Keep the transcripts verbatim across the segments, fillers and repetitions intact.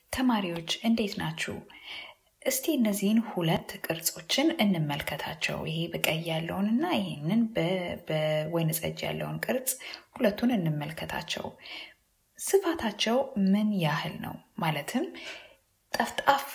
ተማሪዎች እንዴት ናችሁ? እስቲ እነዚህን ሁለት ቅርጾችን እንመልከታቸው። ይሄ በቀይ ያለውንና ይሄንን በወይን ጠጅ ያለውን ቅርጽ ሁለቱን እንመልከታቸው። ስፋታቸው ምን ያህል ነው? ማለትም ጠፍጣፋ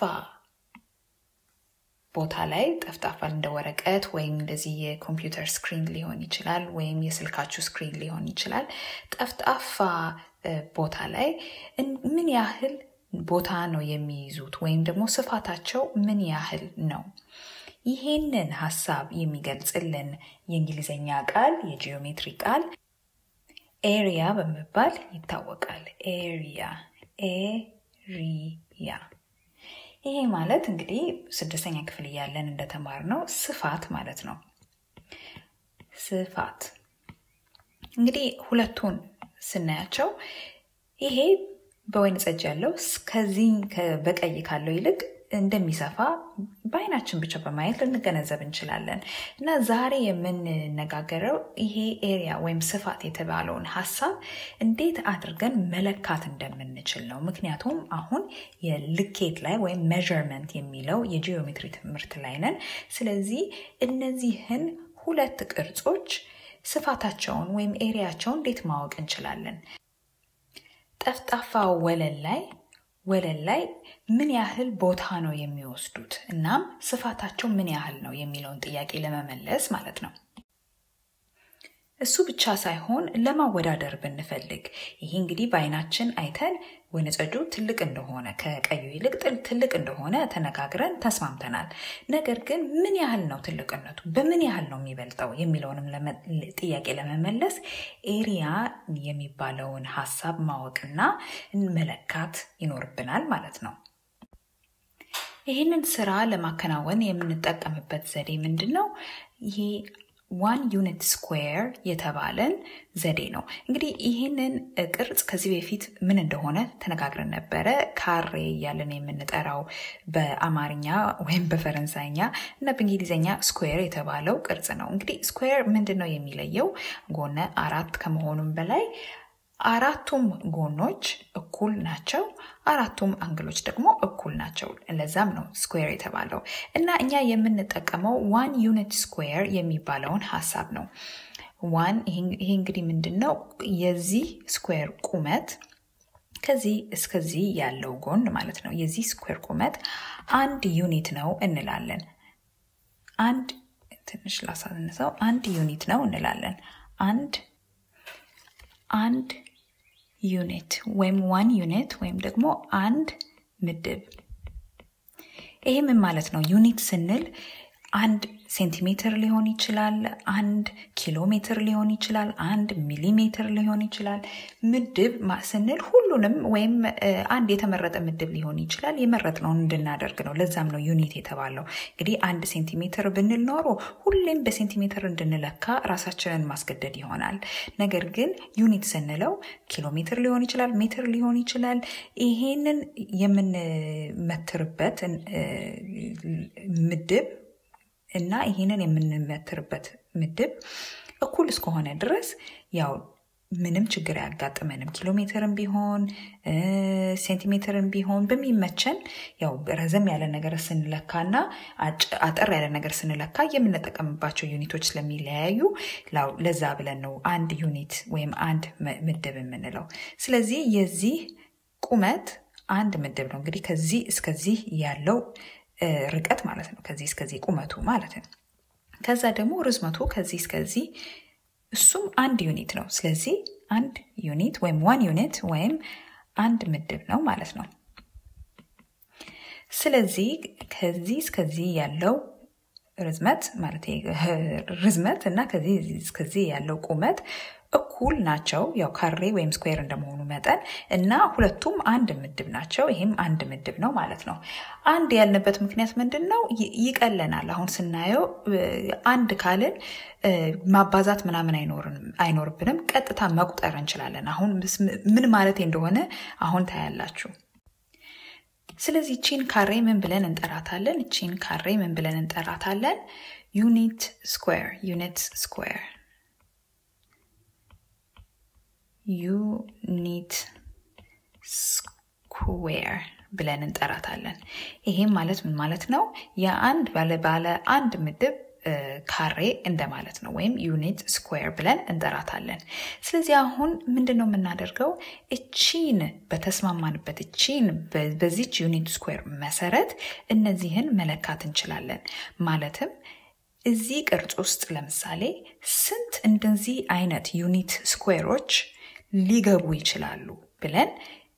ቦታ ላይ ጠፍጣፋ እንደ ወረቀት ወይም እንደዚህ የኮምፒውተር ስክሪን ሊሆን ይችላል ወይም የስልካችሁ ስክሪን ሊሆን ይችላል። ጠፍጣፋ ቦታ ላይ ምን ያህል ቦታ ነው የሚይዙት ወይም ደግሞ ስፋታቸው ምን ያህል ነው? ይሄንን ሐሳብ የሚገልጽልን የእንግሊዘኛ ቃል የጂኦሜትሪ ቃል ኤሪያ በመባል ይታወቃል። ኤሪያ ኤሪያ ይሄ ማለት እንግዲህ ስድስተኛ ክፍል ያለን እንደተማርነው ስፋት ማለት ነው። ስፋት እንግዲህ ሁለቱን ስናያቸው ይሄ በወይን ጠጅ ያለው ከዚህ በቀይ ካለው ይልቅ እንደሚሰፋ በአይናችን ብቻ በማየት ልንገነዘብ እንችላለን። እና ዛሬ የምንነጋገረው ይሄ ኤሪያ ወይም ስፋት የተባለውን ሐሳብ እንዴት አድርገን መለካት እንደምንችል ነው። ምክንያቱም አሁን የልኬት ላይ ወይም measurement የሚለው የጂኦሜትሪ ትምህርት ላይ ነን። ስለዚህ እነዚህን ሁለት ቅርጾች ስፋታቸውን ወይም ኤሪያቸውን እንዴት ማወቅ እንችላለን? ጠፍጣፋ ወለል ላይ ወለል ላይ ምን ያህል ቦታ ነው የሚወስዱት እናም ስፋታቸው ምን ያህል ነው የሚለውን ጥያቄ ለመመለስ ማለት ነው። እሱ ብቻ ሳይሆን ለማወዳደር ብንፈልግ ይሄ እንግዲህ በአይናችን አይተን ወይን ጠጁ ትልቅ እንደሆነ ከቀዩ ይልቅ ትልቅ እንደሆነ ተነጋግረን ተስማምተናል። ነገር ግን ምን ያህል ነው ትልቅነቱ በምን ያህል ነው የሚበልጠው የሚለውንም ጥያቄ ለመመለስ ኤሪያ የሚባለውን ሐሳብ ማወቅና መለካት ይኖርብናል ማለት ነው። ይሄንን ስራ ለማከናወን የምንጠቀምበት ዘዴ ምንድነው? ይሄ one unit square የተባለን ዘዴ ነው። እንግዲህ ይሄንን ቅርጽ ከዚህ በፊት ምን እንደሆነ ተነጋግረን ነበረ። ካሬ ያለን የምንጠራው በአማርኛ ወይም በፈረንሳይኛ እና በእንግሊዘኛ ስኩዌር የተባለው ቅርጽ ነው። እንግዲህ ስኩዌር ምንድነው የሚለየው? ጎነ አራት ከመሆኑም በላይ አራቱም ጎኖች እኩል ናቸው፣ አራቱም አንግሎች ደግሞ እኩል ናቸው። ለዛም ነው ስኩዌር የተባለው። እና እኛ የምንጠቀመው one unit square የሚባለውን ሐሳብ ነው። one ይሄ እንግዲህ ምንድነው? የዚህ ስኩዌር ቁመት ከዚህ እስከዚህ ያለው ጎን ማለት ነው። የዚህ ስኩዌር ቁመት አንድ ዩኒት ነው እንላለን። አንድ ትንሽ ላሳንሰው አንድ ዩኒት ነው እንላለን። አንድ አንድ ዩኒት ወይም one ዩኒት ወይም ደግሞ አንድ ምድብ። ይሄ ምን ማለት ነው? ዩኒት ስንል አንድ ሴንቲሜትር ሊሆን ይችላል፣ አንድ ኪሎ ሜትር ሊሆን ይችላል፣ አንድ ሚሊሜትር ሊሆን ይችላል። ምድብ ስንል ሁሉንም ወይም አንድ የተመረጠ ምድብ ሊሆን ይችላል። የመረጥነውን እንድናደርግ ነው። ለዛም ነው ዩኒት የተባለው። እንግዲህ አንድ ሴንቲሜትር ብንል ኖሮ ሁሌም በሴንቲሜትር እንድንለካ ራሳችንን ማስገደድ ይሆናል። ነገር ግን ዩኒት ስንለው ኪሎ ሜትር ሊሆን ይችላል፣ ሜትር ሊሆን ይችላል። ይሄንን የምንመትርበት ምድብ እና ይሄንን የምንመትርበት ምድብ እኩል እስከሆነ ድረስ ያው ምንም ችግር ያጋጥመንም። ኪሎ ሜትርም ቢሆን ሴንቲሜትርም ቢሆን በሚመቸን ያው ረዘም ያለ ነገር ስንለካና አጠር ያለ ነገር ስንለካ የምንጠቀምባቸው ዩኒቶች ስለሚለያዩ ለዛ ብለን ነው አንድ ዩኒት ወይም አንድ ምድብ የምንለው። ስለዚህ የዚህ ቁመት አንድ ምድብ ነው። እንግዲህ ከዚህ እስከዚህ ያለው ርቀት ማለት ነው። ከዚህ እስከዚህ ቁመቱ ማለት ነው። ከዛ ደግሞ ርዝመቱ ከዚህ እስከዚህ እሱም አንድ ዩኒት ነው። ስለዚህ አንድ ዩኒት ወይም one ዩኒት ወይም አንድ ምድብ ነው ማለት ነው። ስለዚህ ከዚህ እስከዚህ ያለው ርዝመት ማለት ርዝመት እና ከዚህ እስከዚህ ያለው ቁመት እኩል ናቸው። ያው ካሬ ወይም ስኩዌር እንደመሆኑ መጠን እና ሁለቱም አንድ ምድብ ናቸው። ይሄም አንድ ምድብ ነው ማለት ነው። አንድ ያልንበት ምክንያት ምንድነው? ይቀለናል። አሁን ስናየው አንድ ካልን ማባዛት ምናምን አይኖርንም አይኖርብንም። ቀጥታ መቁጠር እንችላለን። አሁን ምን ማለት እንደሆነ አሁን ታያላችሁ። ስለዚህ ቺን ካሬ ምን ብለን እንጠራታለን? ቺን ካሬ ምን ብለን እንጠራታለን? ዩኒት ስኩዌር ዩኒት ስኩዌር ዩኒት ስኩዌር ብለን እንጠራታለን ይሄም ማለት ምን ማለት ነው የአንድ ባለ ባለ አንድ ምድብ ካሬ እንደማለት ነው ወይም ዩኒት ስኩዌር ብለን እንጠራታለን ስለዚህ አሁን ምንድነው የምናደርገው እቺን በተስማማንበት እቺን በዚህ ዩኒት ስኩዌር መሰረት እነዚህን መለካት እንችላለን ማለትም እዚህ ቅርጽ ውስጥ ለምሳሌ ስንት እንደዚህ አይነት ዩኒት ስኩዌሮች ሊገቡ ይችላሉ ብለን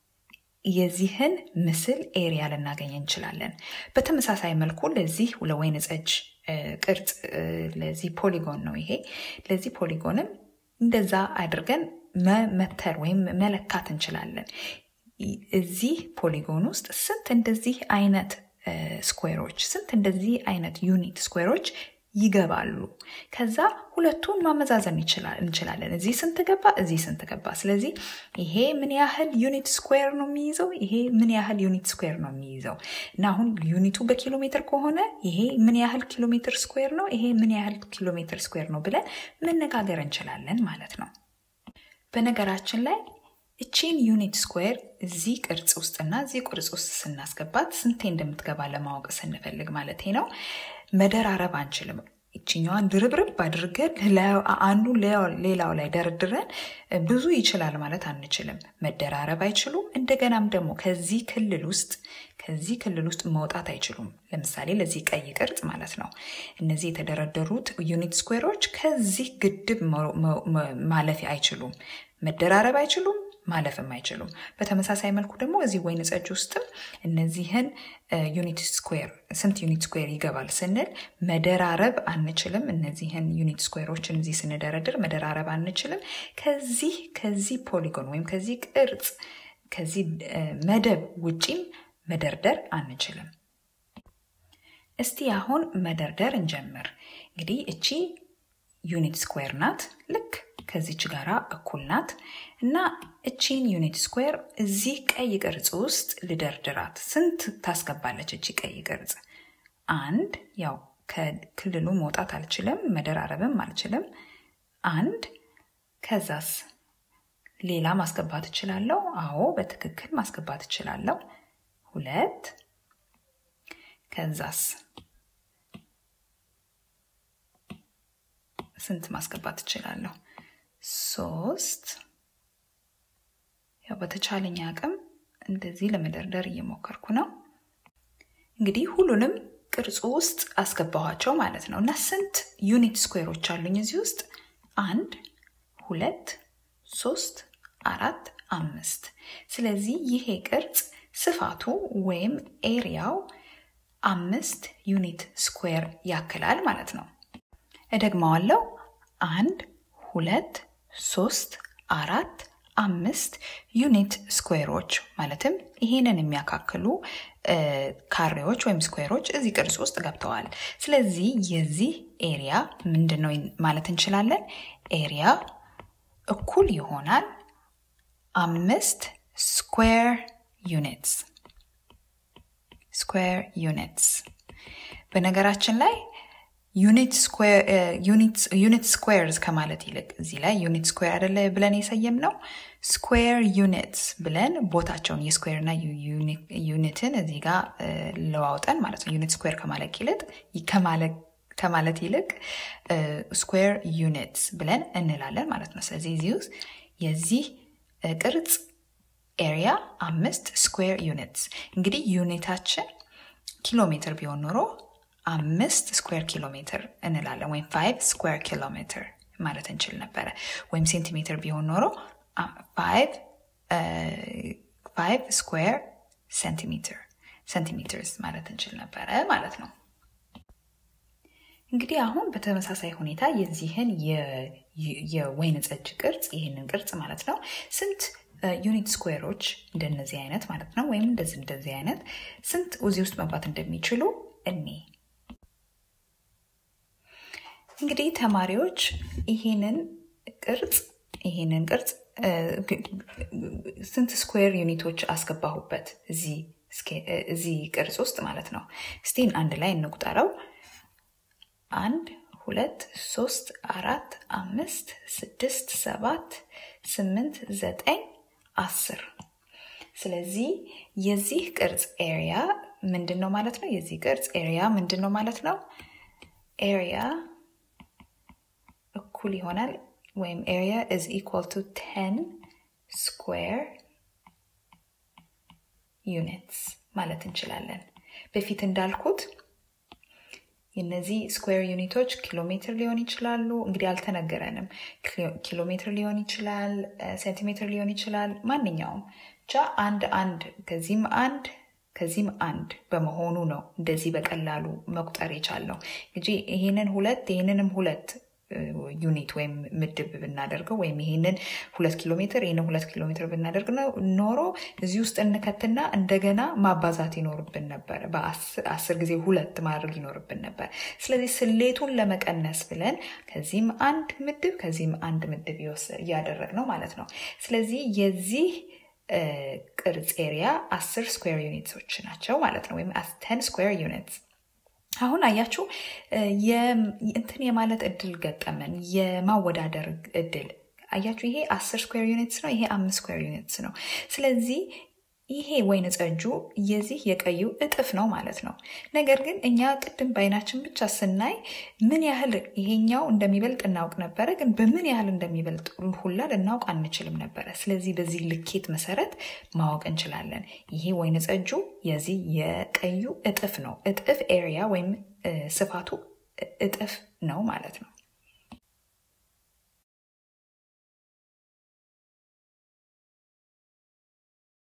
የዚህን ምስል ኤሪያ ልናገኝ እንችላለን በተመሳሳይ መልኩ ለዚህ ለወይን ጸጅ ቅርጽ ለዚህ ፖሊጎን ነው ይሄ ለዚህ ፖሊጎንም እንደዛ አድርገን መመተር ወይም መለካት እንችላለን እዚህ ፖሊጎን ውስጥ ስንት እንደዚህ አይነት ስኩዌሮች ስንት እንደዚህ አይነት ዩኒት ስኩዌሮች ይገባሉ ከዛ ሁለቱን ማመዛዘን እንችላለን እዚህ ስንት ገባ እዚህ ስንት ገባ ስለዚህ ይሄ ምን ያህል ዩኒት ስኩዌር ነው የሚይዘው ይሄ ምን ያህል ዩኒት ስኩዌር ነው የሚይዘው እና አሁን ዩኒቱ በኪሎ ሜትር ከሆነ ይሄ ምን ያህል ኪሎ ሜትር ስኩዌር ነው ይሄ ምን ያህል ኪሎ ሜትር ስኩዌር ነው ብለን መነጋገር እንችላለን ማለት ነው በነገራችን ላይ እቺን ዩኒት ስኩዌር እዚህ ቅርጽ ውስጥና እዚህ ቅርጽ ውስጥ ስናስገባት ስንቴ እንደምትገባ ለማወቅ ስንፈልግ ማለት ነው መደራረብ አንችልም እቺኛዋን ድርብርብ አድርገን አንዱ ሌላው ላይ ደርድረን ብዙ ይችላል ማለት አንችልም መደራረብ አይችሉም እንደገናም ደግሞ ከዚህ ክልል ውስጥ ከዚህ ክልል ውስጥ መውጣት አይችሉም ለምሳሌ ለዚህ ቀይ ቅርጽ ማለት ነው እነዚህ የተደረደሩት ዩኒት ስኩዌሮች ከዚህ ግድብ ማለፍ አይችሉም መደራረብ አይችሉም ማለፍም አይችሉም በተመሳሳይ መልኩ ደግሞ እዚህ ወይን ጸጅ ውስጥ እነዚህን ዩኒት ስኩዌር ስንት ዩኒት ስኩዌር ይገባል ስንል መደራረብ አንችልም እነዚህን ዩኒት ስኩዌሮችን እዚህ ስንደረድር መደራረብ አንችልም ከዚህ ከዚህ ፖሊጎን ወይም ከዚህ ቅርጽ ከዚህ መደብ ውጪም መደርደር አንችልም እስቲ አሁን መደርደር እንጀምር እንግዲህ እቺ ዩኒት ስኩዌር ናት ልክ ከዚች ጋራ እኩል ናት እና እቺን ዩኒት ስኩዌር እዚህ ቀይ ቅርጽ ውስጥ ልደርድራት ስንት ታስገባለች እቺ ቀይ ቅርጽ አንድ ያው ከክልሉ መውጣት አልችልም መደራረብም አልችልም አንድ ከዛስ ሌላ ማስገባት እችላለሁ አዎ በትክክል ማስገባት እችላለሁ ሁለት ከዛስ ስንት ማስገባት እችላለሁ ሶስት ያው በተቻለኝ አቅም እንደዚህ ለመደርደር እየሞከርኩ ነው እንግዲህ ሁሉንም ቅርጹ ውስጥ አስገባኋቸው ማለት ነው እና ስንት ዩኒት ስኩዌሮች አሉኝ እዚህ ውስጥ አንድ ሁለት ሶስት አራት አምስት ስለዚህ ይሄ ቅርጽ ስፋቱ ወይም ኤሪያው አምስት ዩኒት ስኩዌር ያክላል ማለት ነው እደግመዋለሁ አንድ ሁለት ሶስት አራት አምስት ዩኒት ስኩዌሮች ማለትም ይሄንን የሚያካክሉ ካሬዎች ወይም ስኩዌሮች እዚህ ቅርጽ ውስጥ ገብተዋል ስለዚህ የዚህ ኤሪያ ምንድነው ማለት እንችላለን ኤሪያ እኩል ይሆናል አምስት ስኩዌር ዩኒትስ ስኩዌር ዩኒትስ በነገራችን ላይ ዩኒት ስኩዌር ዩኒት ዩኒት ስኩዌርስ ከማለት ይልቅ እዚህ ላይ ዩኒት ስኩዌር አይደለ ብለን የሰየምነው ስኩዌር ዩኒትስ ብለን ቦታቸውን የስኩዌርና ዩኒትን እዚህ ጋር ለዋውጠን ማለት ነው ዩኒት ስኩዌር ከማለት ይልቅ ከማለት ከማለት ይልቅ ስኩዌር ዩኒትስ ብለን እንላለን ማለት ነው ስለዚህ እዚህ ውስጥ የዚህ ቅርጽ ኤሪያ አምስት ስኩዌር ዩኒትስ እንግዲህ ዩኒታችን ኪሎ ሜትር ቢሆን ኖሮ አምስት ስኩዌር ኪሎ ሜትር እንላለን ወይም five ስኩዌር ኪሎ ሜትር ማለት እንችል ነበር ወይም ሴንቲሜትር ቢሆን ኖሮ five five ስኩዌር ሴንቲሜትር ሴንቲሜትርስ ማለት እንችል ነበር ማለት ነው እንግዲህ አሁን በተመሳሳይ ሁኔታ የዚህን የወይን ጸጅ ቅርጽ ይሄንን ቅርጽ ማለት ነው ስንት ዩኒት ስኩዌሮች እንደነዚህ አይነት ማለት ነው ወይም እንደዚህ እንደዚህ አይነት ስንት እዚህ ውስጥ መግባት እንደሚችሉ እኔ እንግዲህ ተማሪዎች ይሄንን ቅርጽ ይሄንን ቅርጽ ስንት ስኩዌር ዩኒቶች አስገባሁበት እዚህ እዚህ ቅርጽ ውስጥ ማለት ነው እስቲ አንድ ላይ እንቁጠረው አንድ ሁለት ሶስት አራት አምስት ስድስት ሰባት ስምንት ዘጠኝ አስር ስለዚህ የዚህ ቅርጽ ኤሪያ ምንድነው ማለት ነው? የዚህ ቅርጽ ኤሪያ ምንድነው ማለት ነው? ኤሪያ እኩል ይሆናል ወይም area is equal to ten square units ማለት እንችላለን። በፊት እንዳልኩት የነዚህ ስኩዌር ዩኒቶች ኪሎ ሜትር ሊሆን ይችላሉ። እንግዲህ አልተነገረንም። ኪሎ ሜትር ሊሆን ይችላል፣ ሴንቲሜትር ሊሆን ይችላል፣ ማንኛውም ብቻ አንድ አንድ ከዚህም አንድ ከዚህም አንድ በመሆኑ ነው እንደዚህ በቀላሉ መቁጠር የቻልነው። እንጂ ይሄንን ሁለት ይሄንንም ሁለት ዩኒት ወይም ምድብ ብናደርገው ወይም ይሄንን ሁለት ኪሎ ሜትር ይሄንን ሁለት ኪሎ ሜትር ብናደርግ ነው ኖሮ እዚህ ውስጥ እንከትና እንደገና ማባዛት ይኖርብን ነበር። በአስር ጊዜ ሁለት ማድረግ ይኖርብን ነበር። ስለዚህ ስሌቱን ለመቀነስ ብለን ከዚህም አንድ ምድብ ከዚህም አንድ ምድብ ያደረግነው ማለት ነው። ስለዚህ የዚህ ቅርጽ ኤሪያ አስር ስኩዌር ዩኒትሶች ናቸው ማለት ነው ወይም ten ስኩዌር ዩኒትስ። አሁን አያችሁ የእንትን የማለት እድል ገጠመን የማወዳደር እድል አያችሁ። ይሄ አስር ስኩዌር ዩኒትስ ነው፣ ይሄ አምስት ስኩዌር ዩኒትስ ነው። ስለዚህ ይሄ ወይን ጸጁ የዚህ የቀዩ እጥፍ ነው ማለት ነው። ነገር ግን እኛ ቅድም ባይናችን ብቻ ስናይ ምን ያህል ይሄኛው እንደሚበልጥ እናውቅ ነበር፣ ግን በምን ያህል እንደሚበልጥ ሁላ ልናውቅ አንችልም ነበር። ስለዚህ በዚህ ልኬት መሰረት ማወቅ እንችላለን። ይሄ ወይን ጸጁ የዚህ የቀዩ እጥፍ ነው። እጥፍ ኤሪያ ወይም ስፋቱ እጥፍ ነው ማለት ነው።